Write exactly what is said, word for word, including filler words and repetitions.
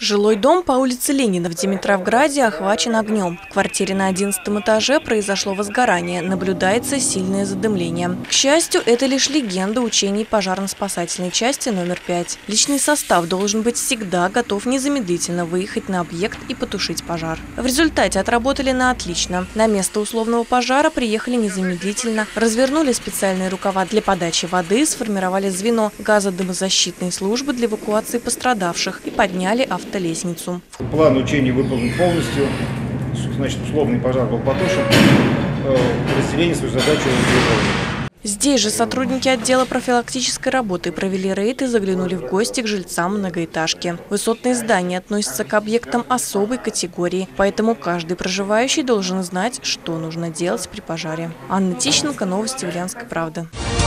Жилой дом по улице Ленина в Димитровграде охвачен огнем. В квартире на одиннадцатом этаже произошло возгорание, наблюдается сильное задымление. К счастью, это лишь легенда учений пожарно-спасательной части номер пять. Личный состав должен быть всегда готов незамедлительно выехать на объект и потушить пожар. В результате отработали на отлично. На место условного пожара приехали незамедлительно, развернули специальные рукава для подачи воды, сформировали звено газодымозащитной службы для эвакуации пострадавших и подняли автолесницу. План учений выполнен полностью. Значит, условный пожар был потушен. Подразделение свою задачу выполнило. Здесь же сотрудники отдела профилактической работы провели рейд и заглянули в гости к жильцам многоэтажки. Высотные здания относятся к объектам особой категории, поэтому каждый проживающий должен знать, что нужно делать при пожаре. Анна Тищенко, новости Ульяновской правды.